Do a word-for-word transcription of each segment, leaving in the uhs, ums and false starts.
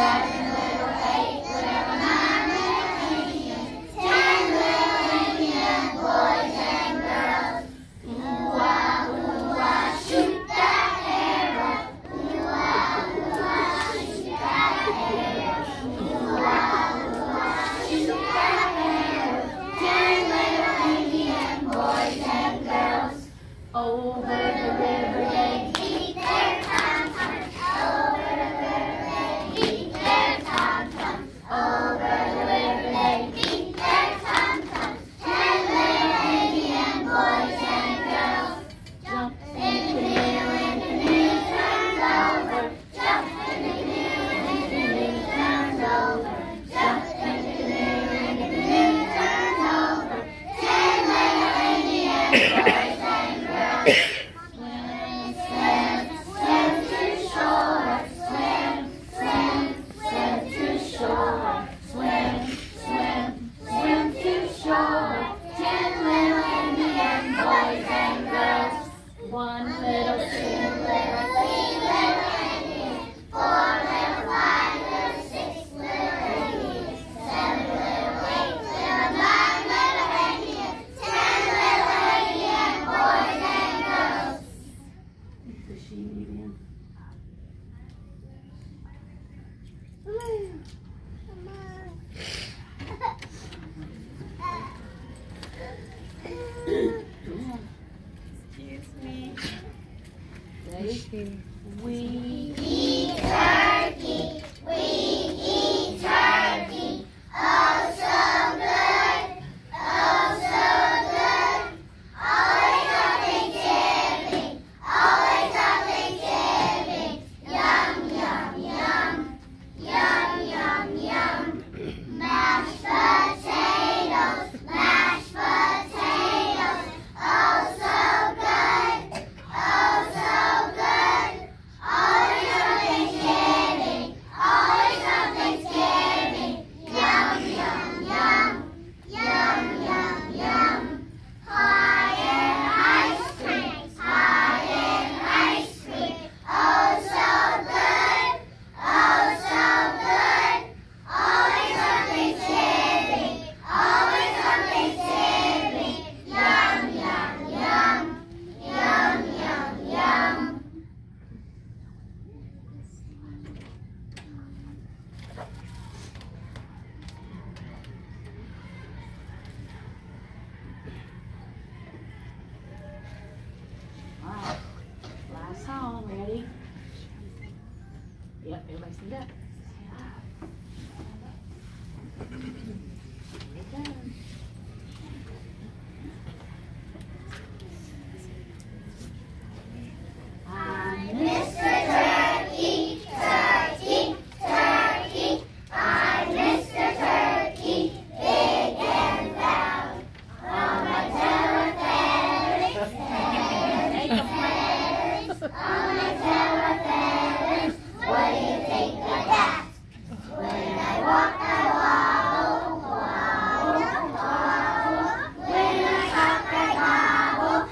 Over the river they beat their tom-toms. Over the river they beat their tom-toms. Over the river they beat their tom-toms. Ten little Indian boys and girls jumped in the canoe and the canoe turned over. Jumped in the canoe and the canoe turned over. Jumped in the canoe and the canoe turned over. Ten little Indian boys. Swim, swim, swim to shore. Swim, swim, swim to shore. Swim, swim, swim to shore. Ten little Indian boys and girls. One little, two little, three little Indians. Four little, five little, six little Indians. Seven little, eight little, nine little Indians. Ten little Indian boys and girls. Does she need in? Excuse me. Ready? We eat turkey. We eat turkey. Oh, so good. Oh, so good. Always on Thanksgiving. Always on Thanksgiving. Yum, yum, yum. Yum, yum, yum. Mashed potatoes. Mashed potatoes. Oh, so good. Oh, so good. Always on Thanksgiving. Always on Thanksgiving. Yum, yum, yum. Yum, yum, yum. Pie and ice cream. Pie and ice cream. Oh, so good. Oh, so good. Always on Thanksgiving. Always on Thanksgiving. Yum, yum, yum. Yum, yum, yum. All right, last song, ready? Yep, everybody stand up. Here it goes. I'm Mister Turkey, Turkey, Turkey. I'm Mister Turkey, big and loud. On my tail are feathers, feathers, feathers. On my tail are feathers. What do you think of that? When I walk, I wobble, wobble, wobble. When I talk, I gobble,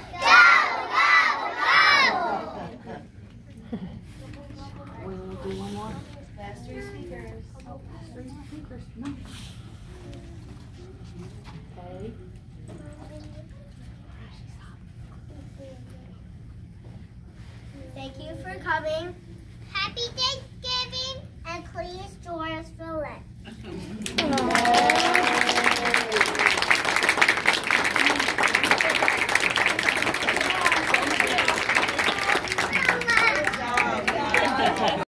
gobble, gobble, gobble. We'll do one more. Last three speakers. Oh, last three speakers. No. Okay. Thank you for coming. Happy Thanksgiving.